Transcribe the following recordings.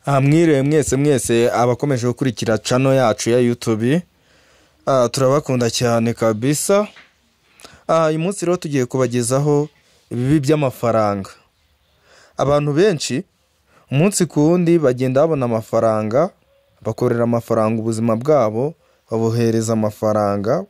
Mwiriwe mwese abakomeje gukurikira channel yacu ya YouTube. Turabakunda cyane kabisa. Uyu munsi rero tugiye kubagezaho ibibi by'amafaranga. Abantu benshi umunsi ku wundi bagenda babona amafaranga, bakorera amafaranga ubuzima bwabo, babohereza amafaranga.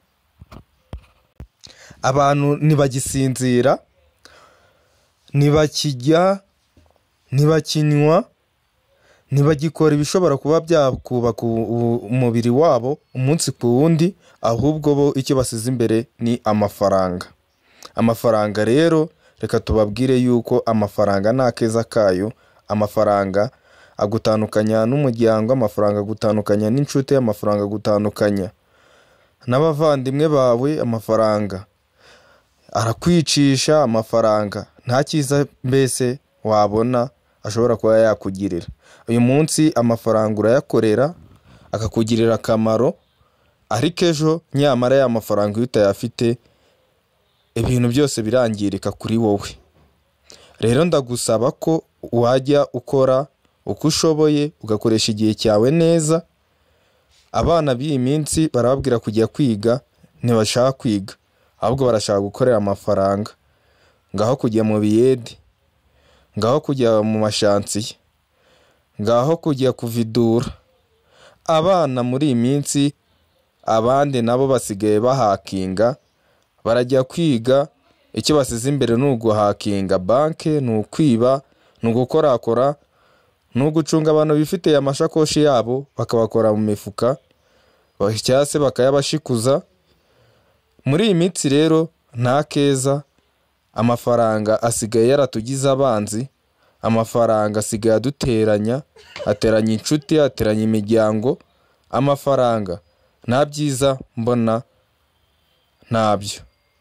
Abantu ntibagisinzira, ntibakijya, ntibakinywa, ntibagikora ibishobora kuba byakubaka umubiri wabo umunsi ku wundi, ahubwo bo icyo basize imbere ni amafaranga. Amafaranga rero reka tubabwire yuko amafaranga nta keza kayo. Amafaranga agutandukanya n'umuryango, amafaranga agutandukanya n'inshuti, amafaranga agutandukanya n'abavandimwe bawe, amafaranga arakwicisha, amafaranga nta cyiza mbese wabona ashobora kuba yakugirira. Uyu munsi amafaranga urayakorera akakugirira akamaro, ariko ejo nyamara ya mafaranga iyo utayafite ibintu byose birangirika kuri wowe. Rero ndagusaba ko wajya ukora uko ushoboye, ugakoresha igihe cyawe neza. Abana b'iyi minsi barababwira kujya kwiga, ntibashaka kwiga, ahubwo barashaka gukorera amafaranga. Ngaho kujya mu biyede, ngaho kujya mu mashansiye, ngaho kujya kuvidura. Abana muri iyi minsi abandi nabo basigaye bahakinga, barajya kwiga, icyo basize imbere ni uguhakinga banke, ni ukwiba, ni ugukorakora, ni ugucunga abantu bifitiye amashakoshi yabo bakabakora mu mifuka, cyangwa se bakayabashikuza. Muri iyi minsi rero nta keza. Amafaranga asigaye yaratugize abanzi, amafaranga asigaye aduteranya, ateranya inshuti, ateranya imiryango. Amafaranga nta byiza mbona ntabyo.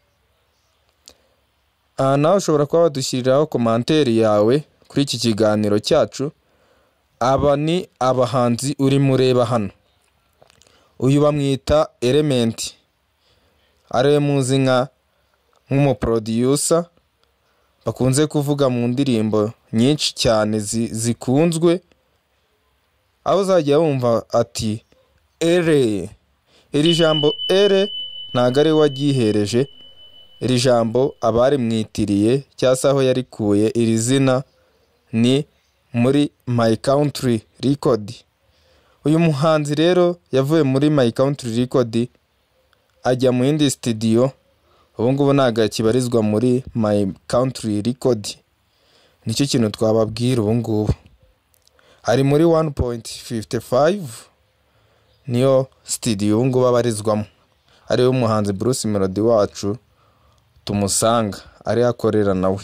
Nawe ushobora kuba wadushyiriraho komanteri yawe kuri iki kiganiro cyacu. Aba ni abahanzi urimo ureba hano. Uyu bamwita Element, ariwe muzi nk'umuproducer, bakunze kuvuga mu ndirimbo nyinshi cyane zikunzwe, aho uzajya wumva ati ere. Iri jambo ere ntago ari we waryihereje, iri jambo abari mwitiriye cyangwa se aho yarikuye iri zina ni muri My Country Record. Uyu muhanzi rero yavuye muri My Country Record ajya mu yindi studio, ubu ngubu ntago kibarizwa muri My Country Record. Nicyo kintu twababwira ubu ngubu. Ari muri 1.55 niyo studio ubu ngubu abarizwamo. Ariwe umuhanzi Bruce Melody wacu tumusanga, ari akorera nawe.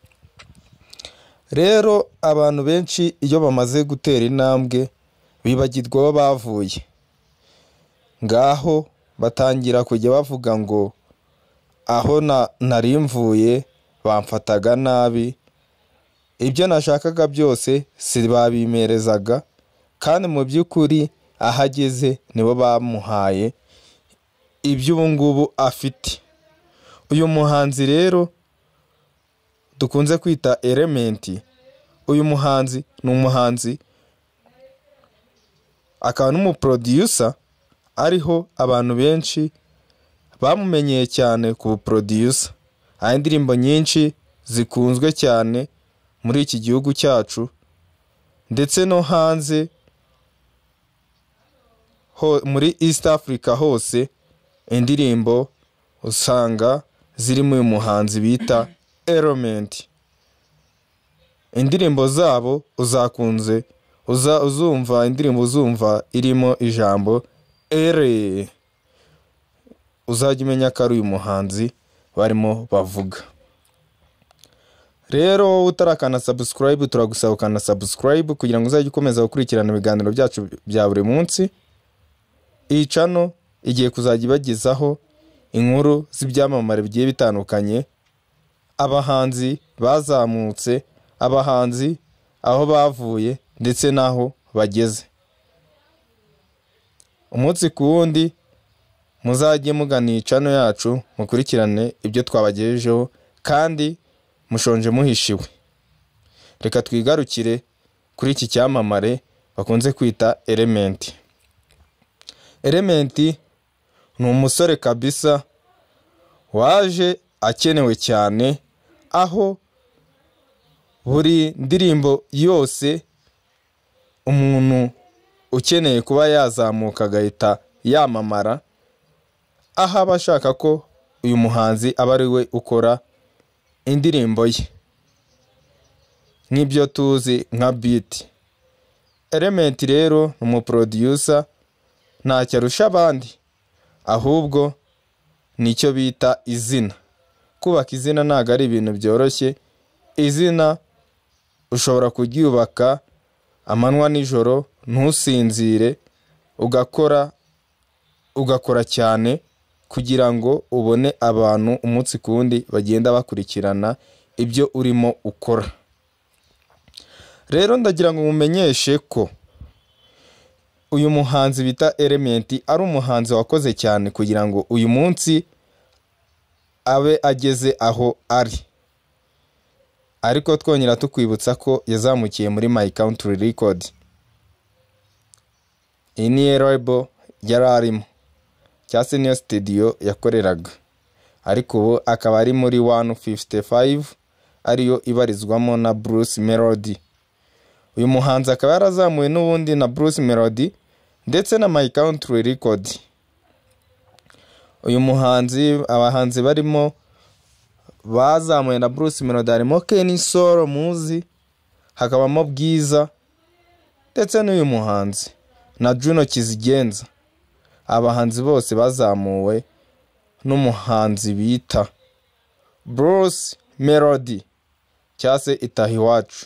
Rero abantu benshi iyo bamaze gutera intambwe bibagirwa aho bavuye. Ngaho batangira kujya bavuga ngo aho nari mvuye bamfataga nabi, ibyo nashakaga byose si babimerezaga, kandi mu by'ukuri ahageze nibo bamuhaye ibyo ubu ngubu afite. Uyu muhanzi rero dukunze kwita Element, uyu muhanzi ni umuhanzi akaba n'umuproducer, ariho abantu benshi bamumenyeye cyane ku producer. Hari indirimbo nyinshi zikunzwe cyane muri iki gihugu cyacu ndetse no hanze muri East Africa hose. Indirimbo usanga zirimo uyu muhanzi bita Element. Indirimbo zabo uzumva indirimbo uzumva irimo ijambo ere, uzajya umenya ko ari uyu muhanzi barimo bavuga. Rero utarakana subscribe, turagusaba ukana subscribe kugira ngo uzajye ukomeza gukurikirana ibiganiro byacu bya buri munsi. Iyi channel igiye kuzajya ibagezaho inkuru z'ibyamamare bigiye bitandukanye, abahanzi bazamutse, abahanzi aho bavuye ndetse naho bageze. Umunsi ku wundi muzajye mugana iyi channel yacu mukurikirane ibyo twabagejejeho, kandi mushonje muhishiwe. Reka twigarukire kuri iki cyamamare bakunze kwita Element. Element ni umusore kabisa waje akenewe cyane, aho buri ndirimbo yose umuntu ukeneye kuba yazamuka agahita yamamara, aho aba ashaka ko uyu muhanzi aba ari we ukora indirimbo ye nk'ibyo tuzi nka beat. Element rero ni umuproducer, ntacyo arusha abandi, ahubwo nicyo bita izina. Kubaka izina ntabwo ari ibintu byoroshye. Izina ushobora kuryubaka amanywa nijoro ntusinzire, ugakora cyane kugira ngo ubone abantu umunsi kundi bagenda bakurikirana ibyo urimo ukora. Rero ndagira ngo mumenyeshe ko uyu muhanzi bita Element ari umuhanzi wakoze cyane kugira ngo uyu munsi abe ageze aho ari. Ariko twongera tukwibutsa ko yazamukiye muri My Country Record. Iyi ni label yari arimo, cyangwa se niyo studio yakoreraga, ariko ubu akaba ari muri 155 ariyo ibarizwamo na Bruce Melody. Uyu muhanzi akaba yarazamuwe n'ubundi na Bruce Melody ndetse na My Country Record. Uyu muhanzi, abahanzi barimo bazamuye na Bruce Melody harimo Ken Solo muzi, hakabamo Bwiza ndetse n'uyu muhanzi na Juno Kizigenza. Abahanzi bose bazamuwe n'umuhanzi bita Bruce Melody cyangwa se Itahiwacu.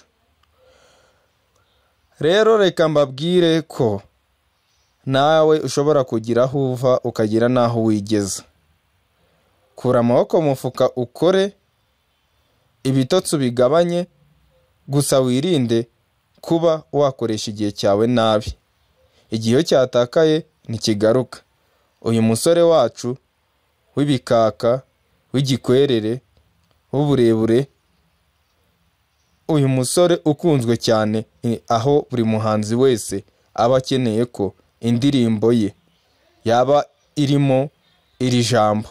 Rero reka mbabwire ko nawe ushobora kugira aho uva ukagira n'aho wigeza. Kura amaboko mu mufuka ukore, ibitotsi ubigabanye, gusa wirinde kuba wakoresha igihe cyawe nabi. Igihe iyo cyatakaye ntikigaruka. Uyu musore wacu w'ibikaka, w'igikwerere, w'uburebure, uyu musore ukunzwe cyane, aho buri muhanzi wese aba akeneye ko indirimbo ye yaba irimo iri jambo.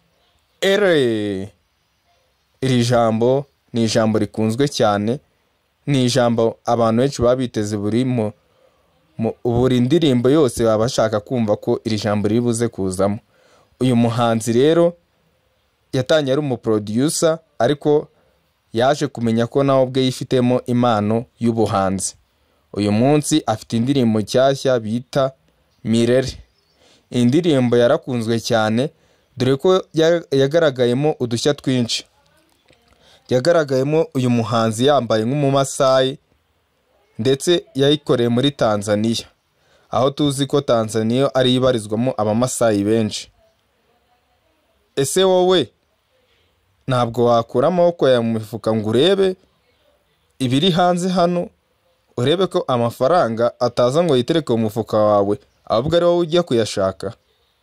Iri jambo ni ijambo rikunzwe cyane, ni ijambo abantu benshi baba biteze buri ndirimbo yose baba bashaka kumva ko iri jambo riri buze kuzamo. Uyu muhanzi rero yatangiye ari umuproducer, ariko yaje kumenya ko nawe ubwe yifitemo impano y'ubuhanzi. Uyu munsi afite indirimbo nshyashya bita Mirere. Indirimbo yarakunzwe cyane dore ko yagaragayemo udushya twinshi. Yagaragayemo uyu muhanzi yambaye nk'umumasayi, ndetse yayikoreye muri Tanzania, aho tuzi ko Tanzania ari ibarizwamo abamasayi benshi. Ese wowe ntabwo wakura amaboko ya mu mifuka ngo urebe ibiri hanze hano, urebe ko amafaranga ataza ngo yitereke mu mufuka wawe, ahubwo ari wowe ujya kuyashaka?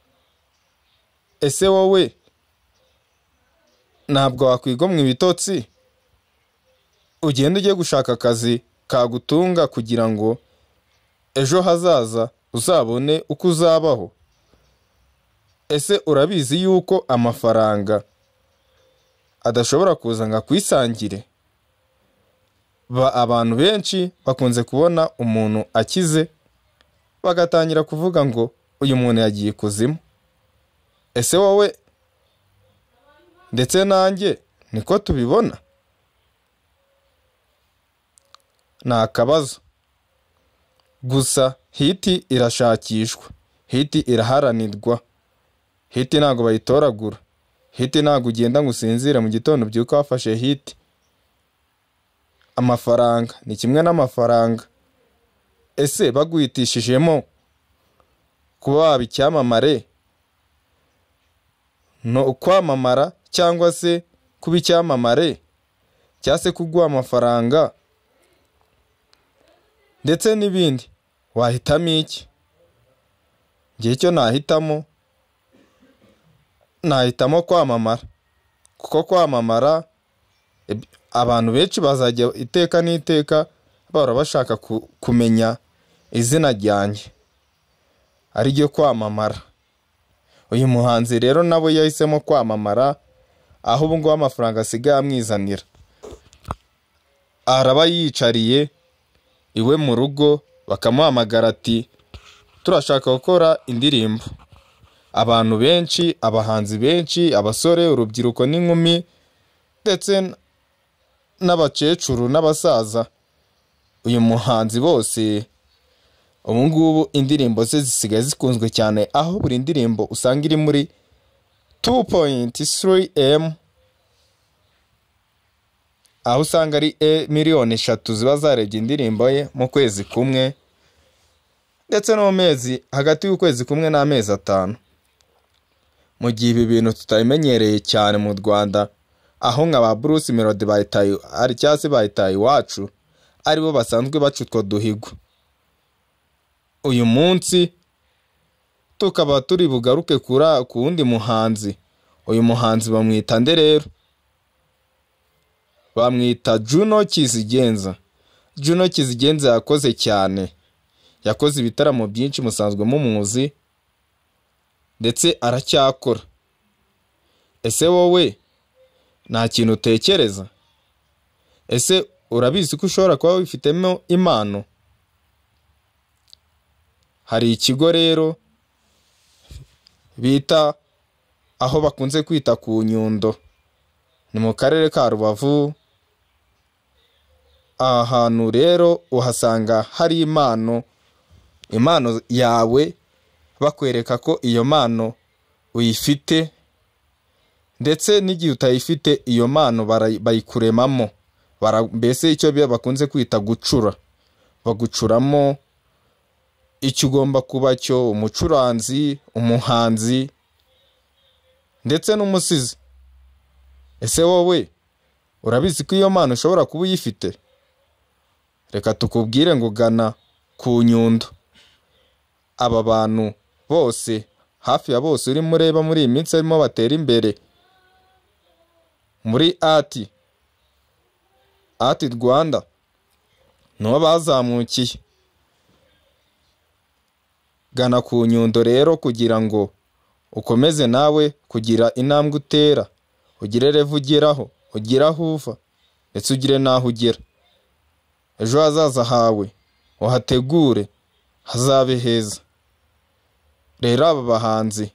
Ese wowe ntabwo wakwigomwa ibitotsi ugenda ugiye gushaka akazi kagutunga kugira ngo ejo hazaza uzabone uko uzabaho? Ese urabizi yuko amafaranga adashobora kuza ngo akwisangire? Abantu benshi bakunze kubona umuntu akize bagatangira kuvuga ngo uyu muntu yagiye kuzimu. Ese wowe ndetse nanjye niko tubibona? Nta kabazo. Gusa hiti irashakishwa, hiti iraharanirwa, hiti ntabwo bayitoragura, hiti ntabwo ugenda ngo usinzire mu gitondo ubyuka wafashe hiti. Amafaranga ni kimwe n'amafaranga. Ese baguhitishijemo kuba waba icyamamare, no kwamamara cyangwa se kuba icyamamare, cyangwa se kuguha amafaranga ndetse n'ibindi, wahitamo iki? Ngiye icyo nahitamo kwamamara, kuko kwamamara abantu benshi bazajya iteka n'iteka bahora bashaka kumenya izina ryanjye ari ryo kwamamara. Uyu muhanzi rero nabo yahisemo kwamamara, aho ubu ngubu amafaranga asigaye amwizanira. Araba yicariye iwe mu rugo bakamuhamagara ati turashaka gukora indirimbo. Abantu benshi, abahanzi benshi, abasore, urubyiruko n'inkumi ndetse n'abakecuru n'abasaza, uyu muhanzi bose ubu ngubu indirimbo ze zisigaye zikunzwe cyane, aho buri ndirimbo usanga iri muri 2.3M, aho usanga ari miliyoni 3 ziba zarebye indirimbo ye mu kwezi kumwe, ndetse no mu mezi, hagati y'ukwezi kumwe n'amezi 5. Mu gihe ibi bintu tutabimenyereye cyane mu Rwanda, aho nka ba Bruce Melody bayitaye iwacu aribo basanzwe baca utwo duhigo. Uyu munsi tukaba turi bugaruke ku wundi muhanzi. Uyu muhanzi bamwita nde rero? Bamwita Juno Kizigenza. Juno Kizigenza yakoze cyane, yakoze ibitaramo byinshi musanzwe mumuzi, ndetse aracyakora. Ese wowe nta kintu utekereza? Ese urabizi ko ushobora kuba wifitemo impano? Hari ikigo rero bita, aho bakunze kwita ku Nyundo, ni mu karere ka Rubavu. Ahantu rero uhasanga hari impano yawe, bakwereka ko iyo mpano uyifite, ndetse n'igihe utayifite iyo mpano bayikuremamo. Mbese icyo bakunze kwita gucura, bagucuramo icyo ugomba kuba cyo: umucuranzi, umuhanzi ndetse n'umusizi. Ese wowe urabizi ko iyo mpano ushobora kuba uyifite? Reka tukubwire ngo gana ku Nyundo. Aba bantu bose, hafi ya bose uri mureba muri iyi minsi arimo batera imbere muri ati Rwanda, nibo bazamukiye. Gana ku Nyundo rero kugira ngo ukomeze nawe kugira intambwe utera, ugire revu ugeraho, ugire aho uva, ndetse ugire n'aho ugera. Ejo hazaza hawe uhategure, hazabe heza. Rero aba bahanzi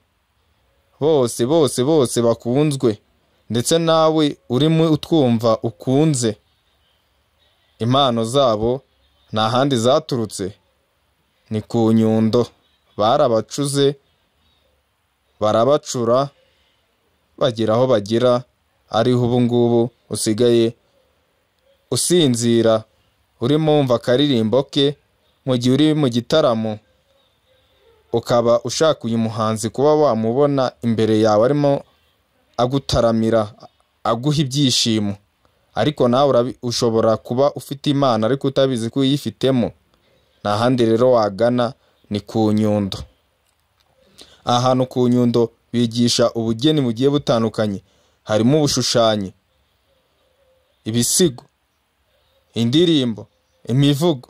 bose bakunzwe, ndetse nawe urimo utwumva ukunze, impano zabo nta handi zaturutse, ni ku Nyundo. Barabacuze, barabacura, bagera aho bagira, ariho ubu ngubu usigaye usinzira urimo wumva akaririmbo ke mu gihe uri mu gitaramo, ukaba ushaka uyu muhanzi kuba wamubona imbere yawe arimo agutaramira, aguha ibyishimo. Ariko nawe ushobora kuba ufite impano ariko utabizi ko uyifitemo. Nta handi rero wagana, ni ku Nyundo. Ahantu ku Nyundo bigisha ubugeni bugiye butandukanye, harimo ubushushanyi, ibisigo, indirimbo, imivugo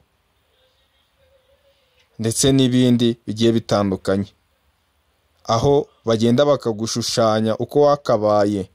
ndetse n'ibindi bigiye bitandukanye, aho bagenda bakagushushanya uko wakabaye,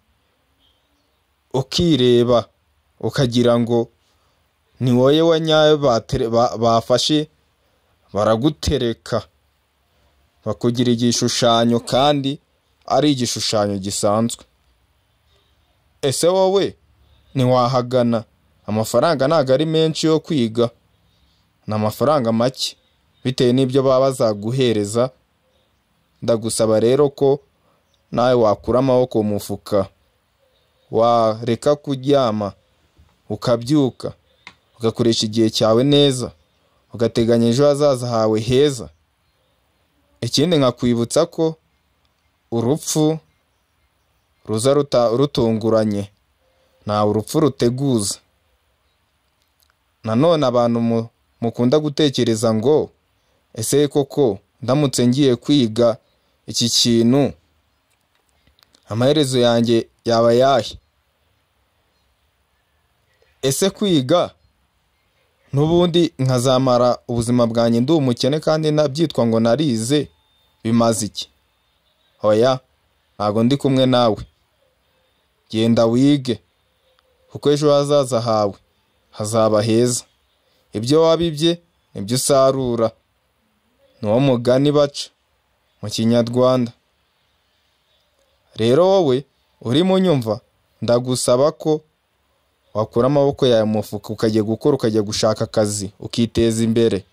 ukireba ukagira ngo ni wowe wanyayo. Bafashe baragutereka, bakugira igishushanyo kandi ari igishushanyo gisanzwe. Ese wowe ntiwahagana? Amafaranga ntago ari menshi yo kwiga, ni amafaranga make bitewe n'ibyo baba bazaguhereza. Ndagusaba rero ko nawe wakura amaboko mu mufuka, wareka kuryama, ukabyuka, ugakoresha igihe cyawe neza, ugateganya ejo hazaza hawe heza. Ikindi nkakwibutsa ko urupfu ruza rutunguranye, nta urupfu ruteguza. Nanone abantu mukunda gutekereza ngo ese koko ndamutse ngiye kwiga iki kintu amaherezo yanjye yaba yahe? Ese kwiga n'ubundi nkazamara ubuzima bwanjye ndi umukene kandi nabyitwa ngo narize, bimaze iki? Oya, ntago ndi kumwe nawe. Genda wige, kuko ejo hazaza hawe hazaba heza. Ibyo wabibye nibyo usarura. Niwo mugani baca mu Kinyarwanda. Rero wowe urimo unyumva, ndagusaba ko wakura amaboko yawe mu mufuka ukajya gukora, ukajya gushaka akazi, ukiteza imbere.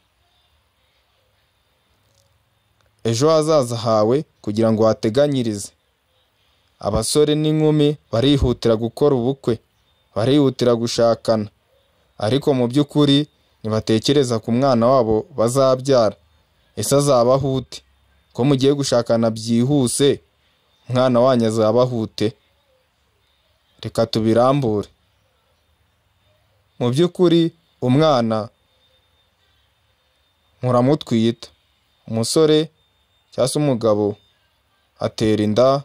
Ejo hazaza hawe kugira ngo wateganyirize. Abasore n'inkumi barihutira gukora ubukwe, barihutira gushakana, ariko mu by'ukuri ntibatekereza ku mwana wabo bazabyara. Ese azabaho ute? Ko mugiye gushakana byihuse, umwana wanyu azabaho ute? Reka tubirambure. Mu by'ukuri umwana muramutwita. Umusore cyangwa se umugabo atera inda,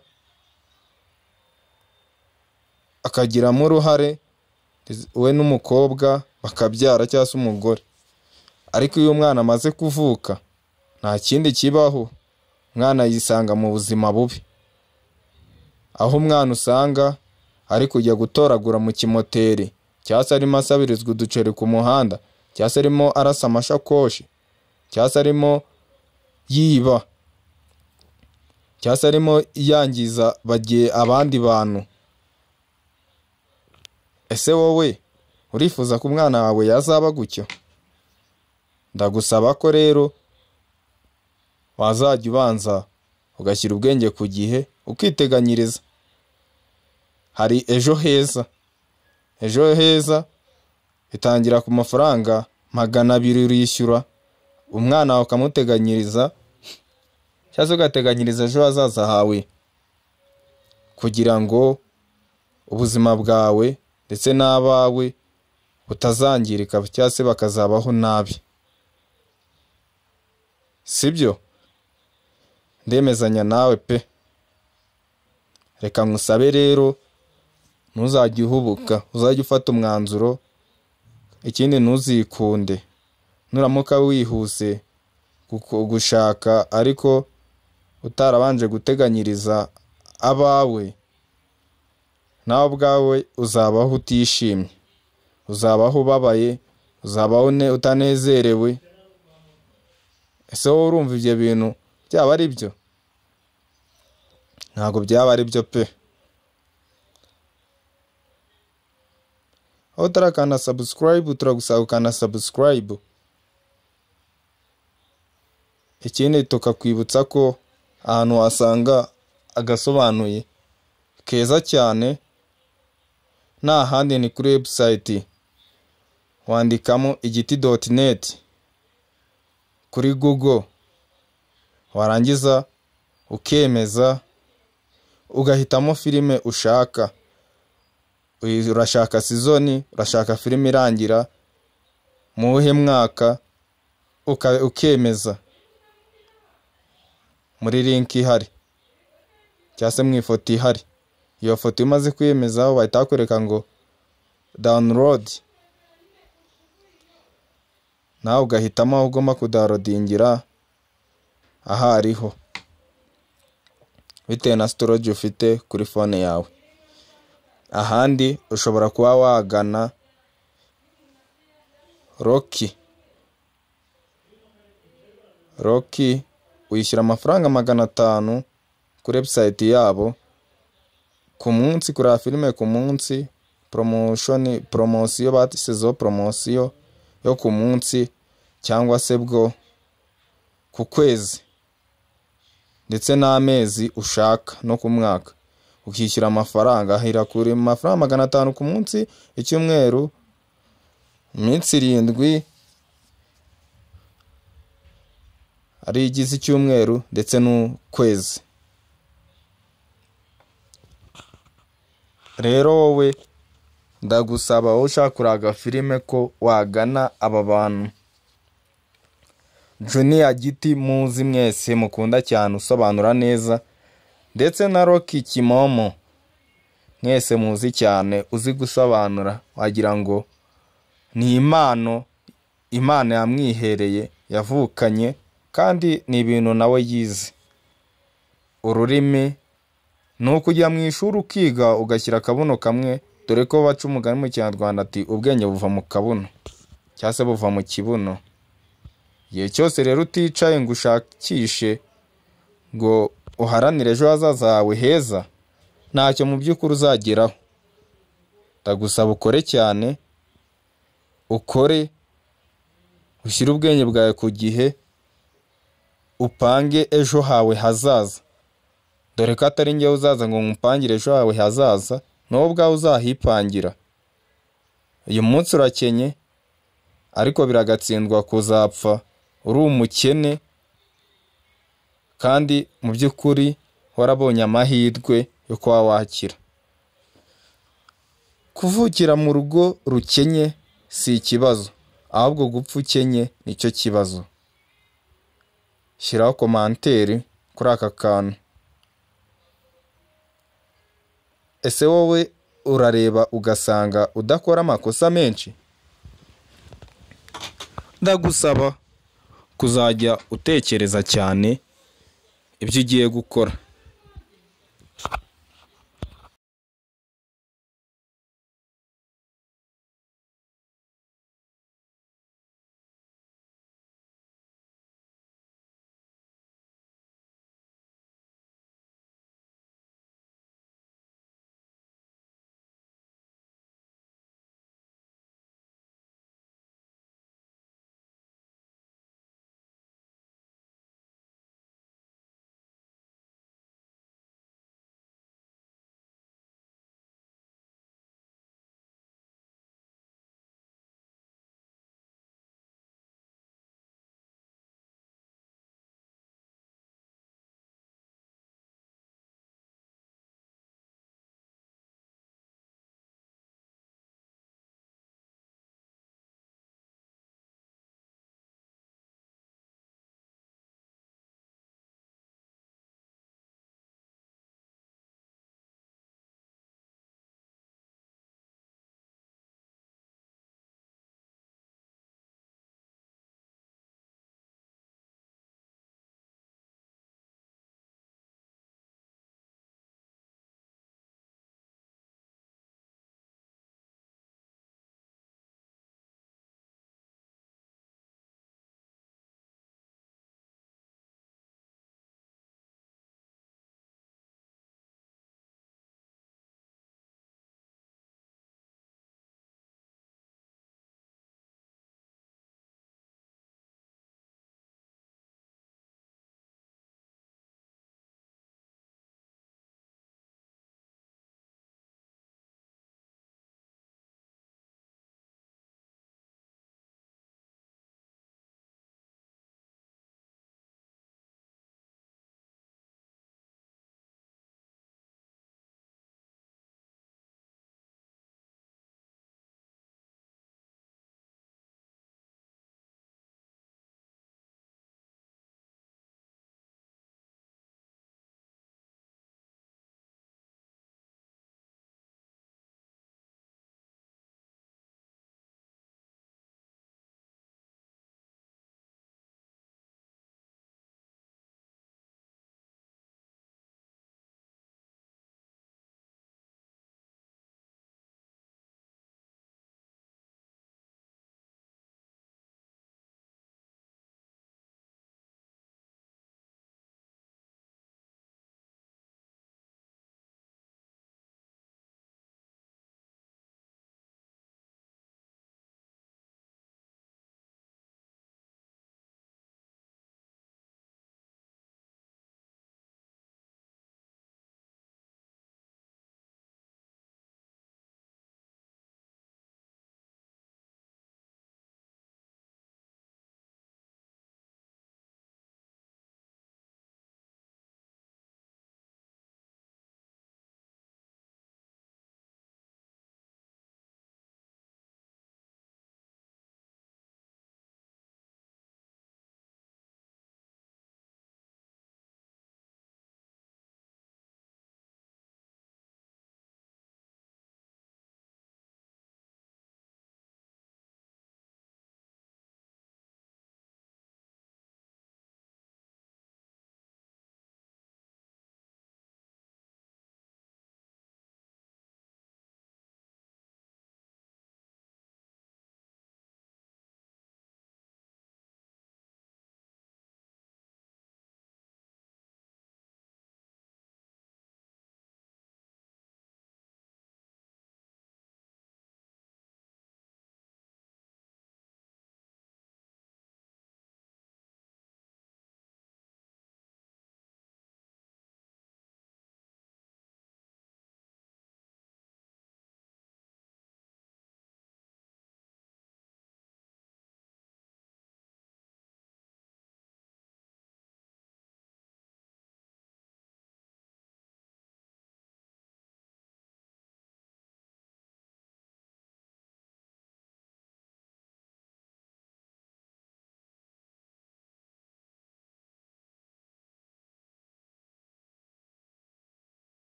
akagiramo uruhare, we n'umukobwa bakabyara cyangwa se umugore. Ariko iyo umwana amaze kuvuka, nta kindi kibaho, umwana yisanga mu buzima bubi. Aho umwana usanga ari kujya gutoragura mu kimoteri, cyangwa se arimo asabirizwa uduceri ku muhanda, cyangwa se arimo arasa amashakoshi, cyangwa se arimo yiba, cyangwa se arimo yangiza abandi bantu. Ese wowe urifuza ko umwana wawe yazaba gutyo? Ndagusaba ko rero wazajya ubanza ugashyira ubwenge ku gihe, ukiteganyiriza. Hari ejo heza. Ejo heza itangira ku mafaranga 200 urishyura, umwana wawe ukamuteganyiriza, cyangwa se ugateganyiriza ejo hazaza hawe, kugira ngo ubuzima bwawe ndetse n'abawe butazangirika cyangwa se bakazabaho nabi. Sibyo? Ndemezanya nawe pe. Reka ngusabe rero ntuzajye uhubuka, uzajye ufata umwanzuro. Ikindi ntuzikunde nuramuka wihuse gushaka ariko utarabanje guteganyiriza abawe, nawe ubwawe uzabaho utishimye, uzabaho ubabaye, uzabaho utanezerewe. Ese wowe urumva ibyo bintu byaba ari byo? Ntabwo byaba ari byo pe. Aho utarakanda subscribe, turagusaba ukanda subscribe. Ikindi tukakwibutsa ko ahantu wasanga agasobanuye keza cyane, nta handi ni kuri website. Wandikamo igiti.net kuri Google, warangiza ukemeza, ugahitamo filime ushaka. Urashaka season, urashaka filime irangira mu uhe mwaka, ukemeza muri link ihari cyangwa se mu ifoto ihari. Iyo foto imaze kwemezaho bahita bakwereka ngo download, nawe ugahitamo aho ugomba kudownloadingira ahariho bitewe na storage ufite kuri phone yawe. Ahandi ushobora kuba wagana Rocky wishyura amafaranga 500 kuri website yabo ku munsi, kuri filime ku munsi, promotion batisezo promotion yo ku munsi cyangwa se bwo ku kwezi, ndetse n'amezi ushaka no ku mwaka. Ukishyura amafaranga ahira kuri amafaranga 500 ku munsi, icyumweru, iminsi 7 ari igize icyumweru, ndetse n'ukwezi. Rero wowe ndagusaba, wowe ushaka kuraga filime, ko wagana aba bantu Junior Giti muzi mwese mukunda cyane, usobanura neza, ndetse na Rocky Kimomo mwese muzi cyane, uzi gusobanura, wagira ngo ni impano Imana yamwihereye yavukanye, kandi ni ibintu nawe yize. Ururimi ni ukujya mu ishuri ukiga ugashyira akabuno kamwe, dore ko baca umugani mu Kinyarwanda ati ubwenge buva mu kabuno cyangwa se buva mu kibuno. Igihe cyose rero uticaye ngo ushakishe ngo uharanire ejo hazaza hawe heza, ntacyo mu by'ukuri uzageraho. Ndagusaba ukore cyane, ukore, ushyire ubwenge bwawe ku gihe, upange ejo hawe hazaza. Dore ko atari njyewe uzaza ngo nkupangire ejo hawe hazaza, nawe ubwawe uzahipangira. Uyu munsi urakenye, ariko biragatsindwa kuzapfa uri umukene, kandi mu by'ukuri warabonye amahirwe yo kuba wakira. Kuvukira mu rugo rukenye si ikibazo, ahubwo gupfa ukenye nicyo kibazo. Shyiraho komanteri kuri aka kantu. Ese wowe urareba ugasanga udakora amakosa menshi? Ndagusaba kuzajya utekereza cyane ibyo ugiye gukora.